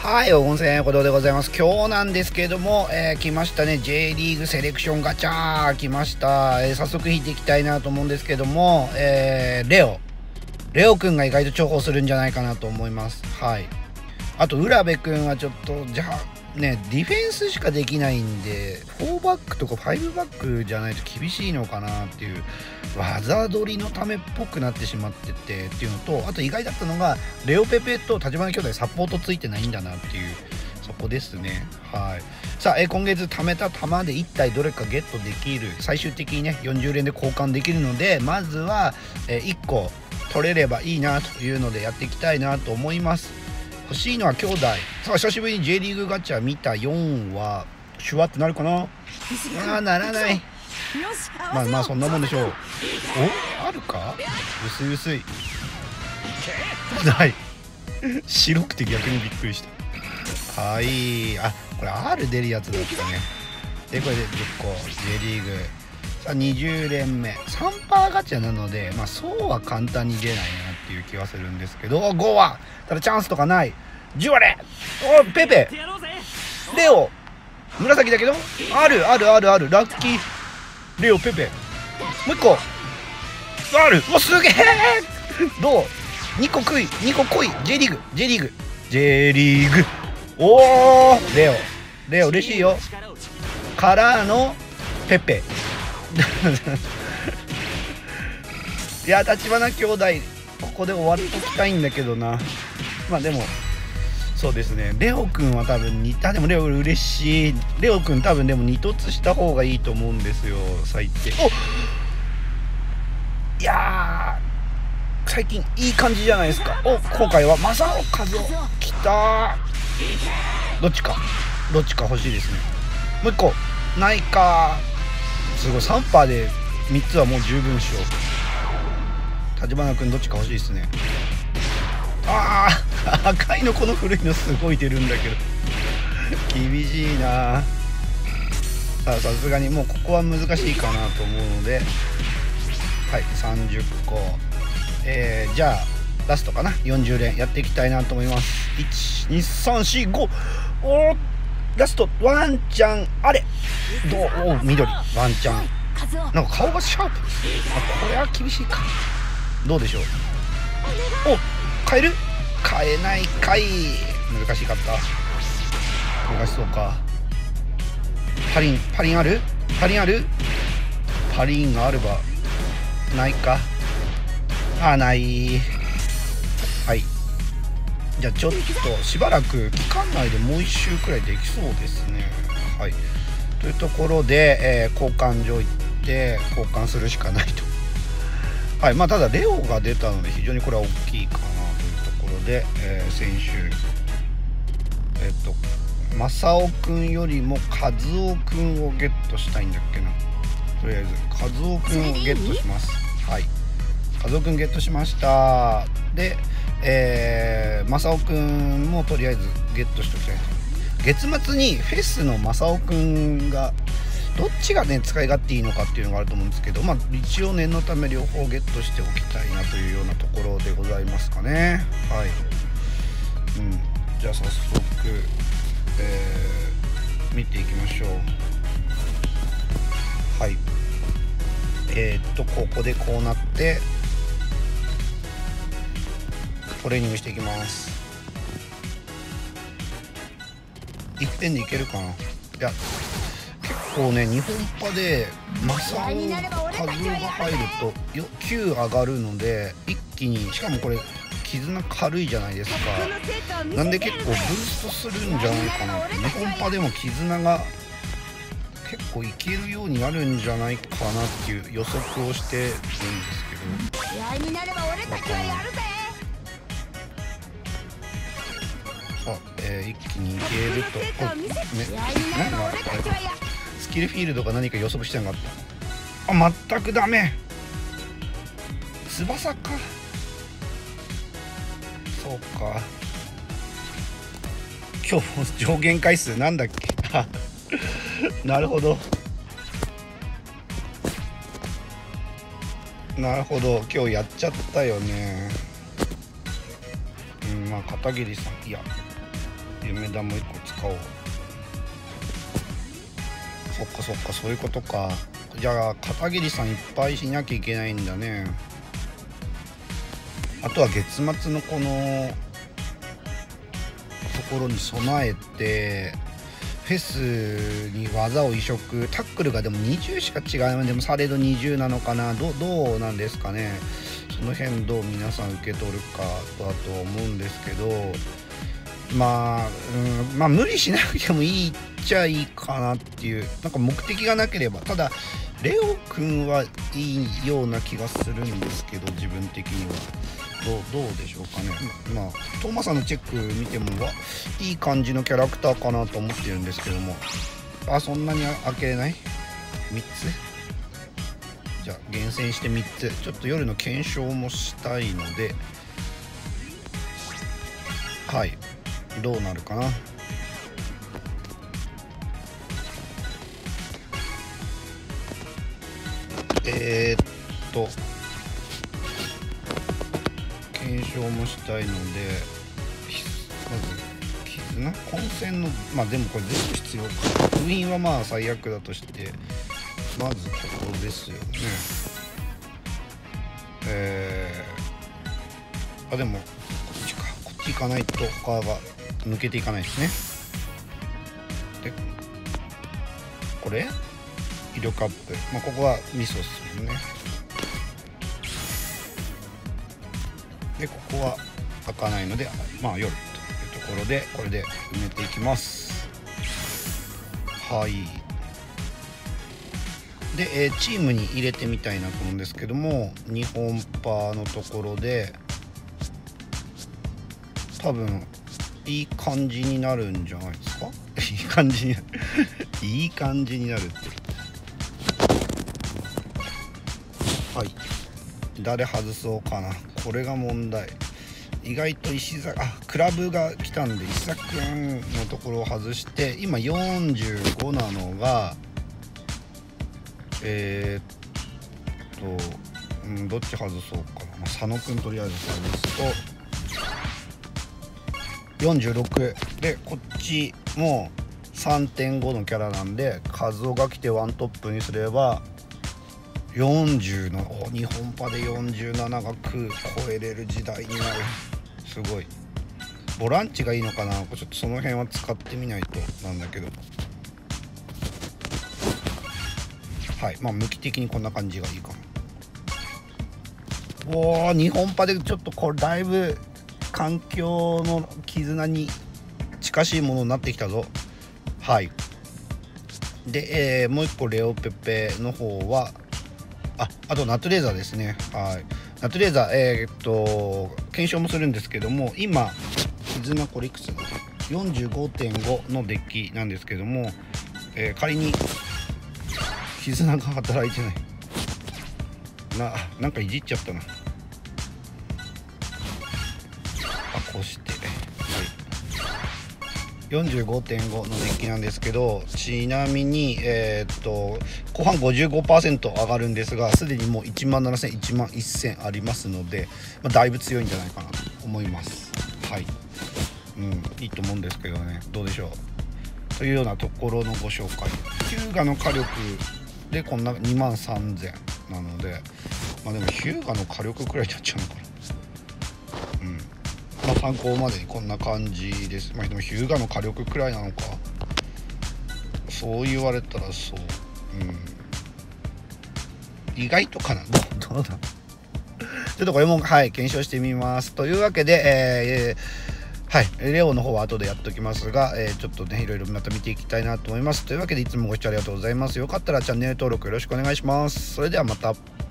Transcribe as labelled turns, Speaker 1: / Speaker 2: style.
Speaker 1: はい、温泉ほどでございます。今日なんですけども、来ましたね。J リーグセレクションガチャ来ました。早速引いていきたいなと思うんですけども、レオくんが意外と重宝するんじゃないかなと思います。はい。あと、浦部くんはちょっと、じゃあ、ね、ディフェンスしかできないんで、4バックとか5バックじゃないと厳しいのかなっていう、技取りのためっぽくなってしまっててっていうのと、あと意外だったのが、レオペペと立花兄弟サポートついてないんだなっていう、そこですね。はい。さあ、今月貯めた玉で1体どれかゲットできる、最終的にね、40連で交換できるので、まずは、1個取れればいいなというのでやっていきたいなと思います。欲しいのは兄弟。さあ、久しぶりに J リーグガチャ見た4はシュワってなるかな。ならない。まあそんなもんでしょう。お、あるか。薄いない。白くて逆にびっくりした。はい、あ、これ R 出るやつだったね。でこれで10個 J リーグ。さあ20連目3%ガチャなので、まあそうは簡単に出ないなっていう気はするんですけど、5はただチャンスとかない。10割れ、おペペレオ紫だけどあるラッキーレオペペもう1個ある。お、すげえどう2個来い J リーグおーレオ嬉しいよ。からのペペいや、立花兄弟ここで終わっときたいんだけどな。まあでもそうですね、レオくんは多分でもレオ嬉しい。レオくん多分でも2突した方がいいと思うんですよ、最低。お、いやー最近いい感じじゃないですか。お、今回は正雄和夫きたー。どっちか欲しいですね。もう1個ないか。すごい3%で3つはもう十分でしょ。立花君どっちか欲しいですね。ああ赤いのこの古いのすごい出るんだけど厳しいな。さすがにもうここは難しいかなと思うので、はい30個、じゃあラストかな、40連やっていきたいなと思います。12345、おラストワンちゃんあれどう、お緑ワンちゃんなんか顔がシャープ。これは厳しいか。どうでしょう。お、変えないかい。難しかった。難しそうか。パリンあるパリンがあればないか。ない。はい、じゃあちょっとしばらく期間内でもう1周くらいできそうですね。はい、というところで、交換所行って交換するしかないと。はい、まあただレオが出たので非常にこれは大きいかなというところで、先週正雄くんよりも和夫くんをゲットしたいんだっけな。とりあえず和夫くんをゲットします。はい、和夫くんゲットしました。で、正雄くんもとりあえずゲットしておきたい。月末にフェスの正雄くんがどっちがね使い勝手いいのかっていうのがあると思うんですけど、まあ一応念のため両方ゲットしておきたいなというようなところでございますかね。はい、じゃあ早速、見ていきましょう。はい、ここでこうなってトレーニングしていきます。1点でいけるかな。いや結構ね日本パで正雄和夫が入ると9上がるので一気に、しかもこれ絆軽いじゃないですか。なんで結構ブーストするんじゃないかなって。日本パでも絆が結構いけるようになるんじゃないかなっていう予測をしてるんですけど、さあ、一気にいけると、なんかスキルフィールドが何か予測してなかった。全くダメ。翼か。そうか。今日上限回数なんだっけなるほど今日やっちゃったよね。まあ片桐さん、いや夢玉1個使おう。そっかそっか、そういうことか。じゃあ片桐さんいっぱいしなきゃいけないんだね。あとは月末のこのところに備えてフェスに技を移植、タックルがでも20しか違う。でもされど20なのかな、どうなんですかね。その辺どう皆さん受け取るかだと思うんですけど、まあ無理しなくてもいいっちゃいいかなっていう、なんか目的がなければ。ただレオくんはいいような気がするんですけど、自分的にはどうでしょうかね。まあトーマさんのチェック見てもいい感じのキャラクターかなと思ってるんですけども、そんなに開けれない。3つじゃあ厳選して3つ。ちょっと夜の検証もしたいので、はい、どうなるかな。検証もしたいので、まず絆混戦の、でもこれ全部必要か。封印はまあ最悪だとして、まずここですよね。でもこっちか、こっち行かないと他が抜けていかないですね。でこれ威力アップ、ここはミソっすよね。でここは開かないので、夜というところでこれで埋めていきます。はい。で、チームに入れてみたいなと思うんですけども、2本パーのところで多分いい感じになるんじゃないですか。いい感じになるいい感じになるって、はい。誰外そうかな、これが問題。意外と石崎、クラブが来たんで石崎くんのところを外して、今45なのがどっち外そうかな。佐野くんとりあえず外すと46で、こっちも 3.5 のキャラなんで、和夫が来てワントップにすれば40の2本パで47が超えれる時代になる。すごい。ボランチがいいのかな、ちょっとその辺は使ってみないとなんだけど、はい。向き的にこんな感じがいいかも。2本パでちょっとこれだいぶ環境の絆に近しいものになってきたぞ。はい。で、もう一個レオペペの方はあとナトレーザーですね。はい。ナトレーザー検証もするんですけども、今絆これいくつだ 45.5 のデッキなんですけども、仮に絆が働いてないなんかいじっちゃったな。こうして、はい、45.5 のデッキなんですけど、ちなみに後半 55% 上がるんですが、すでにもう17000、11000ありますので、だいぶ強いんじゃないかなと思います。はい。いいと思うんですけどね、どうでしょうというようなところのご紹介。ヒューガの火力でこんな23000なので、でもヒューガの火力くらいになっちゃうのかな。参考までにこんな感じです。でもヒューガの火力くらいなのか、そう言われたらそう、意外とかな、どうだちょっとこれも検証してみます。というわけで、レオの方は後でやっておきますが、ちょっとねいろいろまた見ていきたいなと思います。というわけでいつもご視聴ありがとうございます。よかったらチャンネル登録よろしくお願いします。それではまた。